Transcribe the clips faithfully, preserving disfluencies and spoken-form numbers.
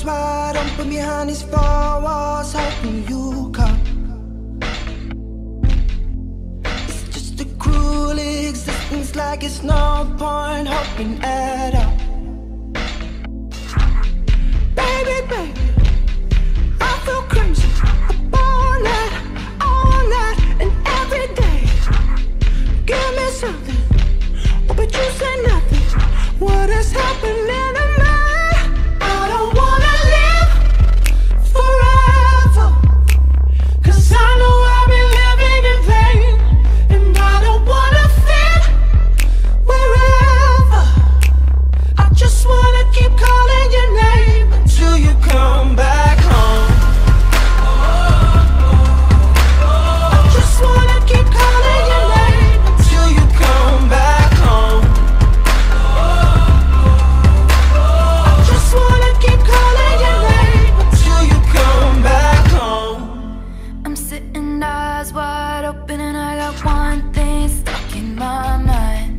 wide open behind these four walls, hoping you come. It's just a cruel existence, like it's no point hoping at all. Baby, baby, I feel crazy all night, all night and every day. Give me something, oh, but you say nothing. What is happening to me? I don't wanna live forever, 'cause I know I've been living in vain. And I don't wanna fit wherever. I just wanna keep calling your name until you come back home. I just wanna keep calling your name until you come back home. I just wanna keep calling your name until you come back home. I'm sitting eyes wide open and I got one thing stuck in my mind.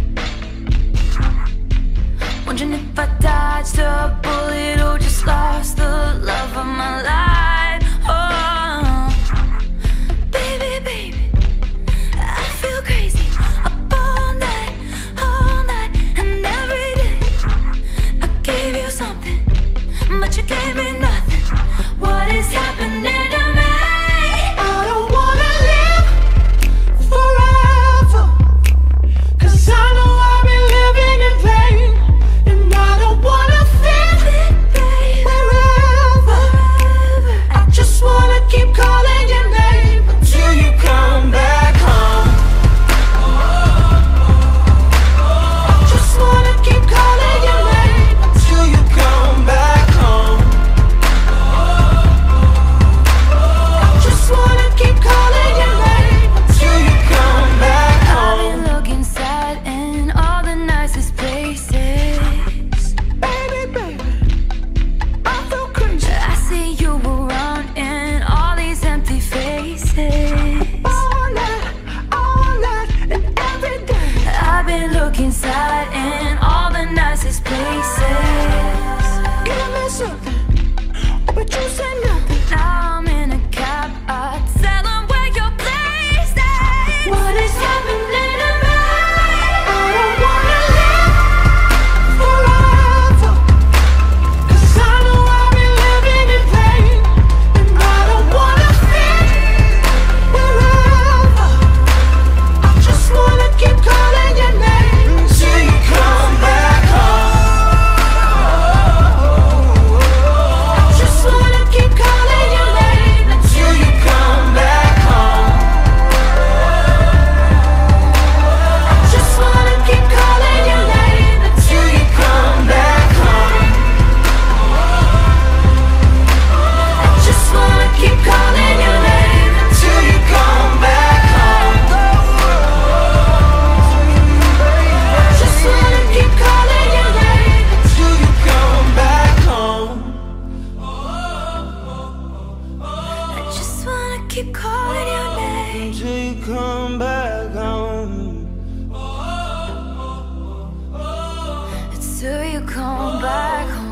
Wondering if I dodged a bullet or just lost the love of my life. Oh, baby, baby, I feel crazy up all night, all night and every day. I gave you something, but you gave me nothing. What is happening to me? I don't wanna live forever, 'cause I know I've been living in vain. And I don't wanna fit wherever. I just wanna keep calling your name until you come back home. I just wanna keep calling your name until you come back home. I just wanna keep calling your name until you come back I've home. been looking sad in all the nicest places. Baby, baby, I feel crazy I see you around in all these empty faces. all night, all night and every day. I've been looking sad in all the nicest places. Give me something, oh, but you say nothing. Now I'm in a cab, I tell them where your place is. What is happening to me? I don't wanna live forever, 'cause I know I've been living in vain. And I don't wanna fit wherever. I just wanna keep calling your name until you come back home. I just wanna keep calling your name until you come back home. I just wanna keep calling your name until you come back home. I just wanna keep calling your name until you come back home. I just wanna keep calling your name until you come back home. I just wanna keep calling your name Until you come back home. until you come back home.